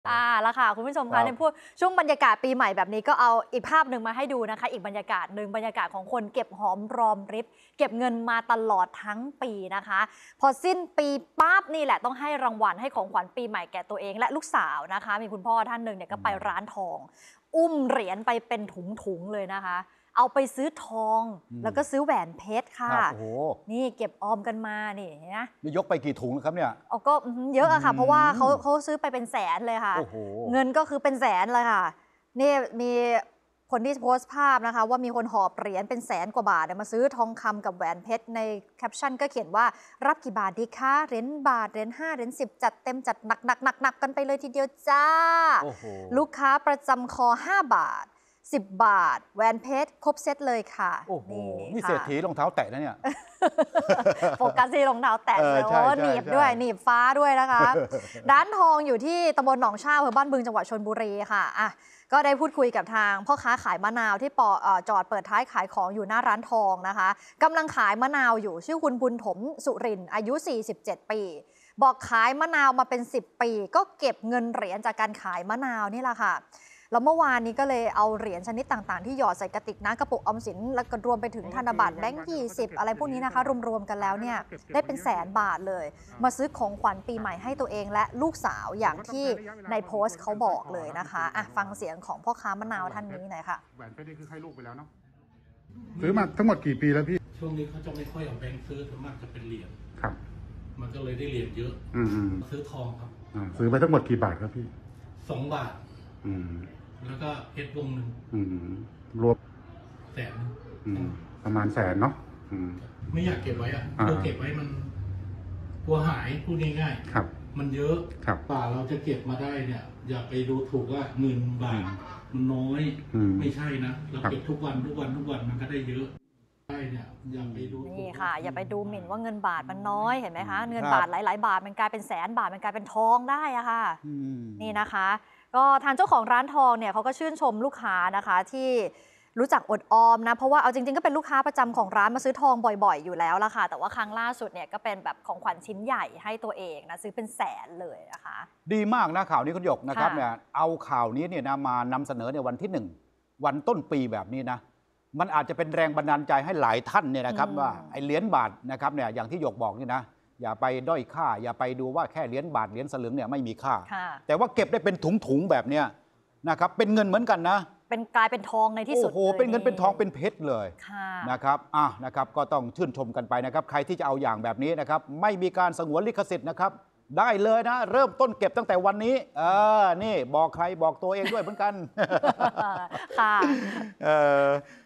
แล้วค่ะคุณผู้ชมคะในพวกช่วงบรรยากาศปีใหม่แบบนี้ก็เอาอีกภาพหนึ่งมาให้ดูนะคะอีกบรรยากาศหนึ่งบรรยากาศของคนเก็บหอมรอมริบเก็บเงินมาตลอดทั้งปีนะคะพอสิ้นปีปั๊บนี่แหละต้องให้รางวัลให้ของขวัญปีใหม่แก่ตัวเองและลูกสาวนะคะมีคุณพ่อท่านหนึ่งเนี่ยก็ไปร้านทองอุ้มเหรียญไปเป็นถุงๆเลยนะคะเอาไปซื้อทองแล้วก็ซื้อแหวนเพชรค่ะนี่เก็บออมกันมานี่นะยกไปกี่ถุงครับเนี่ยก็เยอะอะค่ะเพราะว่าเขาซื้อไปเป็นแสนเลยค่ะเงินก็คือเป็นแสนเลยค่ะนี่มีคนที่โพสต์ภาพนะคะว่ามีคนหอบเหรียญเป็นแสนกว่าบาทมาซื้อทองคำกับแหวนเพชรในแคปชั่นก็เขียนว่ารับกี่บาทดีคะเหรียญบาทเหรียญ5เหรียญ10จัดเต็มจัดหนักกันไปเลยทีเดียวจ้าลูกค้าประจำคอ5 บาท10 บาทแหวนเพชรครบเซตเลยค่ะโอ้โหนี่เศรษฐีรองเท้าแตะนะเนี่ยโฟกัสที่รองเท้าแตะเลยหนีบด้วยหนีบฟ้าด้วยนะคะร้านทองอยู่ที่ตำบลหนองชากอำเภอบ้านบึงจังหวัดชลบุรีค่ะก็ได้พูดคุยกับทางพ่อค้าขายมะนาวที่จอดเปิดท้ายขายของอยู่หน้าร้านทองนะคะกำลังขายมะนาวอยู่ชื่อคุณบุญถมสุรินทร์อายุ47 ปีบอกขายมะนาวมาเป็น10 ปีก็เก็บเงินเหรียญจากการขายมะนาวนี่แหละค่ะแล้วเมื่อวานนี้ก็เลยเอาเหรียญชนิดต่างๆที่หยอดใส่กระติกน้ำกระปุกออมสินแล้วก็รวมไปถึงธนบัตรแบงค์20อะไรพวกนี้นะคะรวมๆกันแล้วเนี่ยได้เป็นแสนบาทเลยมาซื้อของขวัญปีใหม่ให้ตัวเองและลูกสาวอย่างที่ในโพสต์เขาบอกเลยนะคะฟังเสียงของพ่อค้ามะนาวท่านนี้หน่อยค่ะแหวนเพชรนี่คือให้ลูกไปแล้วเนาะซื้อมาทั้งหมดกี่ปีแล้วพี่ช่วงนี้เขาจะไม่ค่อยเอาแบงค์ซื้อส่วนมากจะเป็นเหรียญครับมันก็เลยได้เหรียญเยอะซื้อทองครับซื้อไปทั้งหมดกี่บาทครับพี่ 2 บาทแล้วก็เพชรวงหนึ่งรวมแสนประมาณแสนเนาะไม่อยากเก็บไว้ตัวเก็บไว้มันกลัวหายพูดง่ายๆครับมันเยอะป่าเราจะเก็บมาได้เนี่ยอย่าไปดูถูกว่าเงินบาทมันน้อยไม่ใช่นะเราเก็บทุกวันมันก็ได้เยอะเนี่ยอย่าไปดูนี่ค่ะอย่าไปดูหมิ่นว่าเงินบาทมันน้อยเห็นไหมคะเงินบาทหลายๆบาทมันกลายเป็นแสนบาทมันกลายเป็นทองได้อะค่ะนี่นะคะก็ทางเจ้าของร้านทองเนี่ยเขาก็ชื่นชมลูกค้านะคะที่รู้จักอดออมนะเพราะว่าเอาจริงๆก็เป็นลูกค้าประจำของร้านมาซื้อทองบ่อยๆอยู่แล้วล่ะค่ะแต่ว่าครั้งล่าสุดเนี่ยก็เป็นแบบของขวัญชิ้นใหญ่ให้ตัวเองนะซื้อเป็นแสนเลยนะคะดีมากนะข่าวนี้คุณหยกนะครับเนี่ยเอาข่าวนี้เนี่ยนะมานำเสนอในวันที่1วันต้นปีแบบนี้นะมันอาจจะเป็นแรงบันดาลใจให้หลายท่านเนี่ยนะครับว่าไอ้เหรียญบาทนะครับเนี่ยอย่างที่หยกบอกนี่นะอย่าไปด้อยค่าอย่าไปดูว่าแค่เหรียญบาทเหรียญสลึงเนี่ยไม่มีค่าแต่ว่าเก็บได้เป็นถุงแบบเนี้ยนะครับเป็นเงินเหมือนกันนะเป็นกลายเป็นทองในที่สุดโอ้โหเป็นเงินเป็นทองเป็นเพชรเลยนะครับนะครับก็ต้องชื่นชมกันไปนะครับใครที่จะเอาอย่างแบบนี้นะครับไม่มีการสงวนลิขสิทธิ์นะครับได้เลยนะเริ่มต้นเก็บตั้งแต่วันนี้นี่บอกใครบอกตัวเองด้วยเหมือนกันค่ะ